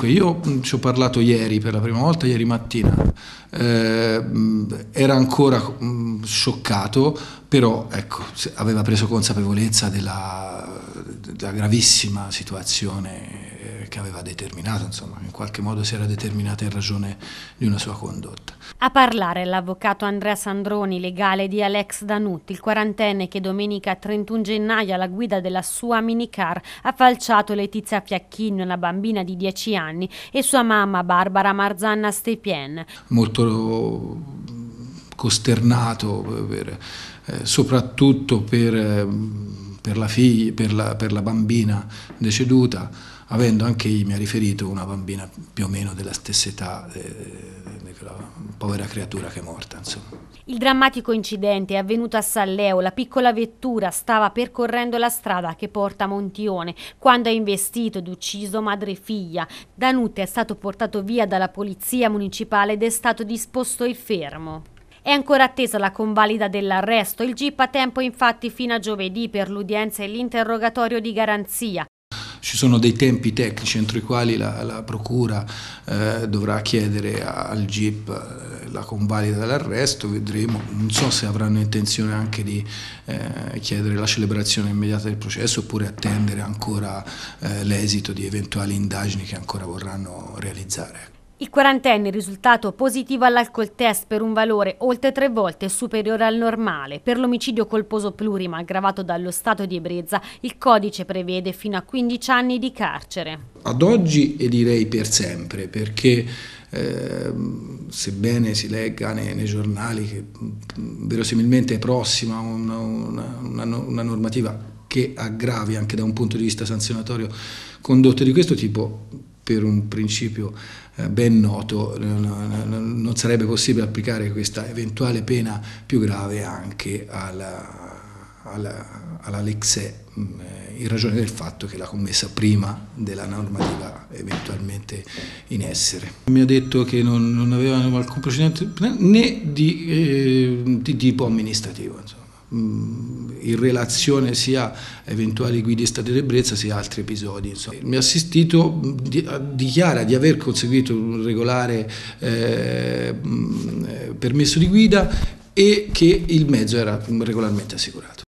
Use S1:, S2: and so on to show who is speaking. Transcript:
S1: Dunque, io ci ho parlato ieri per la prima volta, ieri mattina. Era ancora scioccato, però ecco, aveva preso consapevolezza della gravissima situazione che aveva determinato, insomma, in qualche modo si era determinata in ragione di una sua condotta.
S2: A parlare l'avvocato Andrea Sandroni, legale di Alex Danutti, il quarantenne che domenica 31 gennaio alla guida della sua minicar ha falciato Letizia Fiacchini, una bambina di 10 anni, e sua mamma Barbara Marzanna Stepien.
S1: Molto costernato, soprattutto per la bambina deceduta, avendo anche egli, mi ha riferito, una bambina più o meno della stessa età di quella povera creatura che è morta, insomma.
S2: Il drammatico incidente è avvenuto a Salleo. La piccola vettura stava percorrendo la strada che porta a Montione quando ha investito ed ucciso madre e figlia. Danutti è stato portato via dalla polizia municipale ed è stato disposto il fermo. È ancora attesa la convalida dell'arresto. Il GIP ha tempo infatti fino a giovedì per l'udienza e l'interrogatorio di garanzia.
S1: Ci sono dei tempi tecnici entro i quali la procura dovrà chiedere al GIP la convalida dell'arresto, vedremo, non so se avranno intenzione anche di chiedere la celebrazione immediata del processo oppure attendere ancora l'esito di eventuali indagini che ancora vorranno realizzare.
S2: Il quarantenne è risultato positivo all'alcol test per un valore oltre 3 volte superiore al normale. Per l'omicidio colposo plurimo aggravato dallo stato di ebbrezza, il codice prevede fino a 15 anni di carcere.
S1: Ad oggi e direi per sempre, perché sebbene si legga nei giornali che verosimilmente è prossima una normativa che aggravi anche da un punto di vista sanzionatorio condotte di questo tipo, per un principio ben noto non sarebbe possibile applicare questa eventuale pena più grave anche alla Lexè, in ragione del fatto che l'ha commessa prima della normativa eventualmente in essere. Mi ha detto che non aveva alcun precedente né di tipo amministrativo, insomma, in relazione sia a eventuali guidi di stato di ebbrezza sia a altri episodi. Insomma. Mi ha assistito, dichiara di aver conseguito un regolare permesso di guida e che il mezzo era regolarmente assicurato.